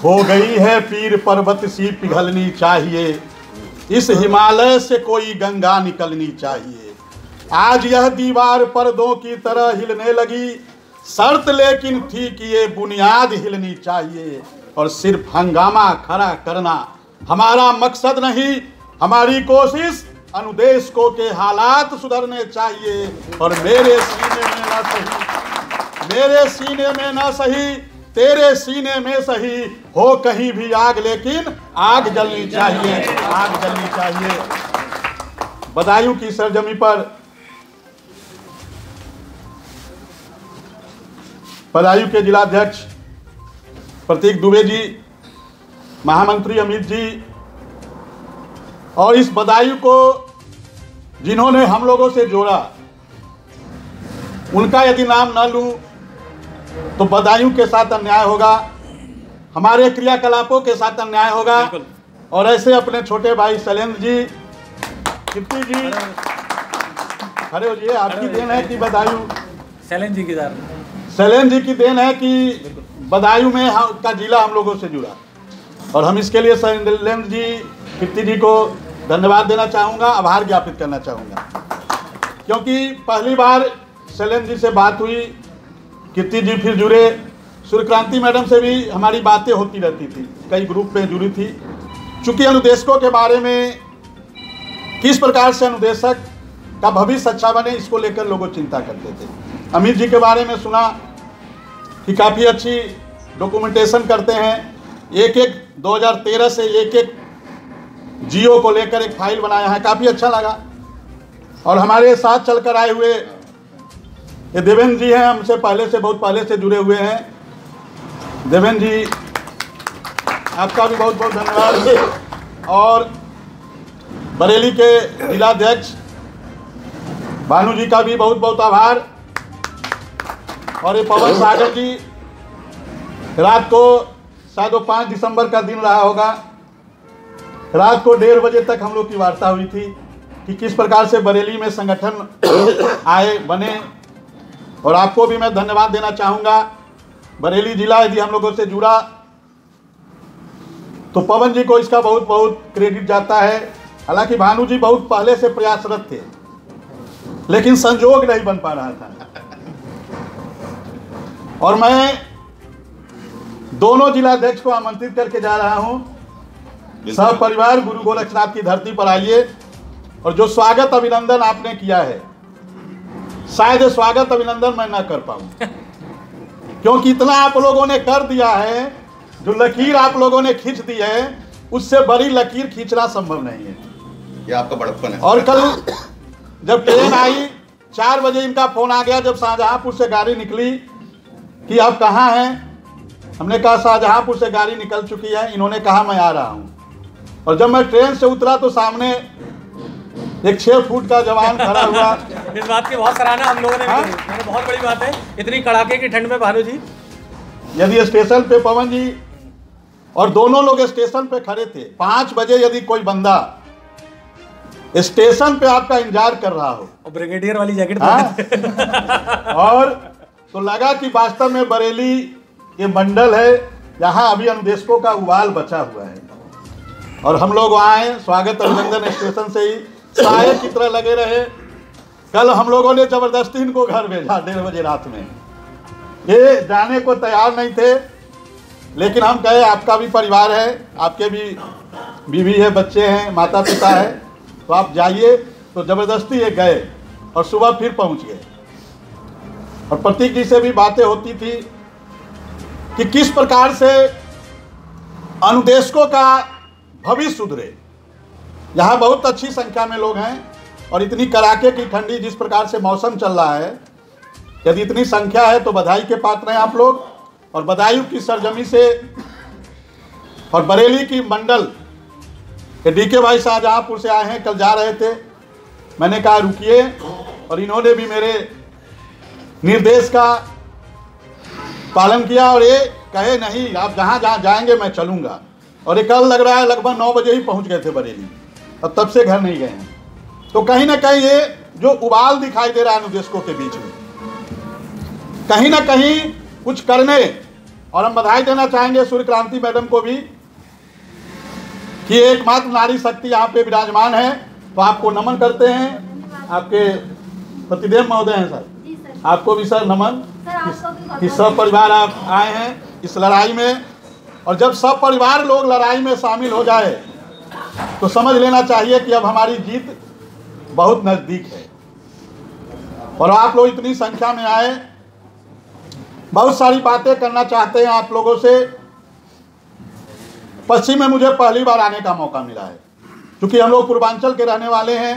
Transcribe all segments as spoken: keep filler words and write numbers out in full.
हो गई है पीर पर्वत सी पिघलनी चाहिए, इस हिमालय से कोई गंगा निकलनी चाहिए। आज यह दीवार पर्दों की तरह हिलने लगी, शर्त लेकिन थी कि ये बुनियाद हिलनी चाहिए। और सिर्फ हंगामा खड़ा करना हमारा मकसद नहीं, हमारी कोशिश अनुदेशकों के हालात सुधरने चाहिए। और मेरे सीने में न सही मेरे सीने में न सही तेरे सीने में सही हो कहीं भी आग, लेकिन आग जलनी चाहिए, आग जलनी चाहिए। बदायूं की सरजमी पर बदायूं के जिलाध्यक्ष प्रतीक दुबे जी, महामंत्री अमित जी और इस बदायूं को जिन्होंने हम लोगों से जोड़ा, उनका यदि नाम न लूं तो बदायूं के साथ अन्याय होगा, हमारे क्रियाकलापों के साथ अन्याय होगा। और ऐसे अपने छोटे भाई शैलेंद्र जी, कीर्ति जी, खड़े हो जाइए। आपकी देन है कि बदायूं शैलेंद्र जी की शैलेंद्र जी की देन है कि बदायूं में हम का जिला हम लोगों से जुड़ा। और हम इसके लिए शैलेंद्र जी, कीर्ति जी को धन्यवाद देना चाहूँगा, आभार ज्ञापित करना चाहूँगा। क्योंकि पहली बार शैलेंद्र जी से बात हुई, कीर्ति जी फिर जुड़े, सूर्यक्रांति मैडम से भी हमारी बातें होती रहती थी, कई ग्रुप में जुड़ी थी। चूँकि अनुदेशकों के बारे में किस प्रकार से अनुदेशक का भविष्य अच्छा बने, इसको लेकर लोग चिंता करते थे। अमित जी के बारे में सुना कि काफ़ी अच्छी डॉक्यूमेंटेशन करते हैं, एक एक दो हज़ार तेरह से एक एक जियो को लेकर एक फाइल बनाया है, काफ़ी अच्छा लगा। और हमारे साथ चलकर आए हुए ये देवेंद्र जी हैं, हमसे पहले से बहुत पहले से जुड़े हुए हैं। देवेंद्र जी, आपका भी बहुत बहुत धन्यवाद। और बरेली के जिलाध्यक्ष भानु जी का भी बहुत बहुत आभार। और ये पवन सागर जी, रात को शायद वो पाँच दिसंबर का दिन रहा होगा, रात को डेढ़ बजे तक हम लोग की वार्ता हुई थी कि किस प्रकार से बरेली में संगठन आए बने। और आपको भी मैं धन्यवाद देना चाहूँगा। बरेली जिला यदि हम लोगों से जुड़ा तो पवन जी को इसका बहुत बहुत क्रेडिट जाता है। हालांकि भानु जी बहुत पहले से प्रयासरत थे, लेकिन संजोग नहीं बन पा रहा था। और मैं दोनों जिलाध्यक्ष को आमंत्रित करके जा रहा हूं, सब परिवार गुरु गोरक्षनाथ की धरती पर आइए। और जो स्वागत अभिनंदन आपने किया है, शायद स्वागत अभिनंदन मैं ना कर पाऊं, क्योंकि इतना आप लोगों ने कर दिया है, जो लकीर आप लोगों ने खींच दी है, उससे बड़ी लकीर खींचना संभव नहीं है। ये आपका बड़प्पन है। और कल जब ट्रेन आई, चार बजे इनका फोन आ गया जब शाहजहांपुर से गाड़ी निकली कि आप कहाँ हैं। हमने कहा शाहजहांपुर से गाड़ी निकल चुकी है। इन्होंने कहा मैं आ रहा हूँ। और जब मैं ट्रेन से उतरा तो सामने एक छह फुट का जवान खड़ा हुआ। इस बात की बहुत सराहना हम लोगों ने हाँ? भी, बहुत बड़ी बात है इतनी कड़ाके की ठंड में भानु जी। यदि स्टेशन पे पवन जी और दोनों लोग स्टेशन पे खड़े थे, पाँच बजे यदि कोई बंदा स्टेशन पे आपका इंतजार कर रहा हो और ब्रिगेडियर वाली जैकेट हाँ? और तो लगा कि वास्तव में बरेली ये मंडल है, यहाँ अभी अनुदेशकों का उबाल बचा हुआ है। और हम लोग आए, स्वागत अभिनंदन स्टेशन से ही साये की तरह लगे रहे। कल हम लोगों ने जबरदस्ती इनको घर भेजा डेढ़ बजे रात में। ये जाने को तैयार नहीं थे, लेकिन हम कहे आपका भी परिवार है, आपके भी बीवी है, बच्चे हैं, माता पिता है, तो आप जाइए। तो जबरदस्ती ये गए और सुबह फिर पहुंच गए। और प्रतीक जी से भी बातें होती थी कि किस प्रकार से अनुदेशकों का भविष्य सुधरे। यहाँ बहुत अच्छी संख्या में लोग हैं और इतनी कड़ाके की ठंडी जिस प्रकार से मौसम चल रहा है, यदि इतनी संख्या है तो बधाई के पात्र हैं आप लोग। और बदायूं की सरजमी से और बरेली की मंडल के डी के भाई शाहजहांपुर से आए हैं, कल जा रहे थे। मैंने कहा रुकिए, और इन्होंने भी मेरे निर्देश का पालन किया और ये कहे नहीं आप जहाँ जहाँ जाएंगे मैं चलूँगा। और ये कल लग रहा है लगभग नौ बजे ही पहुँच गए थे बरेली, और तब से घर नहीं गए हैं। तो कहीं ना कहीं ये जो उबाल दिखाई दे रहा है अनुदेशकों के बीच में, कहीं ना कहीं कुछ करने और हम बधाई देना चाहेंगे सूर्य क्रांति मैडम को भी कि एकमात्र नारी शक्ति यहाँ पे विराजमान है। तो आपको नमन करते हैं। आपके पतिदेव महोदय हैं सर, आपको भी सर नमन कि सब परिवार आप आए हैं इस लड़ाई में। और जब सब परिवार लोग लड़ाई में शामिल हो जाए तो समझ लेना चाहिए कि अब हमारी जीत बहुत नज़दीक है। और आप लोग इतनी संख्या में आए, बहुत सारी बातें करना चाहते हैं आप लोगों से। पश्चिम में मुझे पहली बार आने का मौका मिला है, क्योंकि हम लोग पूर्वांचल के रहने वाले हैं।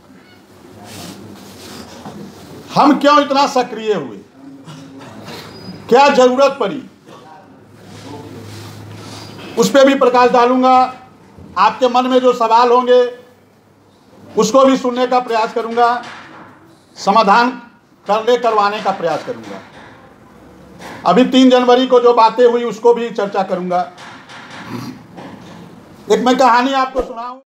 हम क्यों इतना सक्रिय हुए, क्या जरूरत पड़ी, उस पर भी प्रकाश डालूंगा। आपके मन में जो सवाल होंगे उसको भी सुनने का प्रयास करूंगा, समाधान करने करवाने का प्रयास करूंगा। अभी तीन जनवरी को जो बातें हुई उसको भी चर्चा करूंगा। एक मैं कहानी आपको सुनाऊं।